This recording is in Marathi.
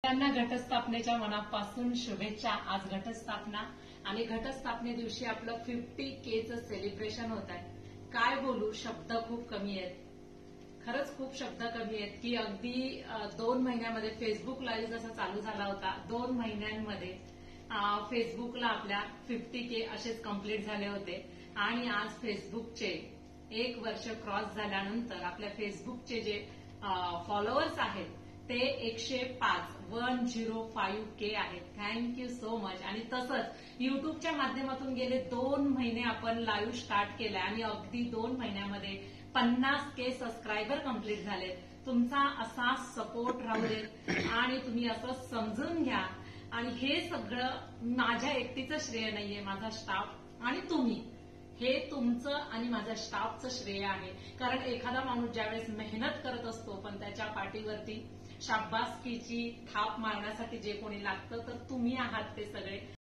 त्यांना घटस्थापनेच्या मनापासून शुभेच्छा। आज घटस्थापना आणि घटस्थापने दिवशी आपलं 50Kचं सेलिब्रेशन होत आहे। काय बोलू, शब्द खूप कमी आहेत, खरंच खूप शब्द कमी आहेत की अगदी 2 महिन्यामध्ये फेसबुक लाईव्ह जसा चालू झाला होता, 2 महिन्यांमध्ये फेसबुकला आपल्या 50K असेच कंप्लीट झाले होते आणि आज फेसबुकचे 1 वर्ष क्रॉस झाल्यानंतर आपल्या फेसबुकचे जे फॉलोअर्स आहेत ते 105K आहेत। Thank you so much. आणि तसंच युट्यूबच्या माध्यमातून गेले 2 महिने आपण लाईव्ह स्टार्ट केलाय आणि अगदी 2 महिन्यामध्ये 50K सबस्क्रायबर कंप्लीट झाले। तुमचा असा सपोर्ट राहू दे आणि तुम्ही असं समजून घ्या। आणि हे सगळं माझ्या एकटीचं श्रेय नाहीये, माझा स्टाफ आणि तुम्ही, हे तुमचं आणि माझ्या स्टाफचं श्रेय आहे। कारण एखादा माणूस ज्यावेळेस मेहनत करत असतो पण त्याच्या पाठीवरती शाबासकीची थाप मारण्यासाठी जे कोणी लागतं तर तुम्ही आहात ते सगळे।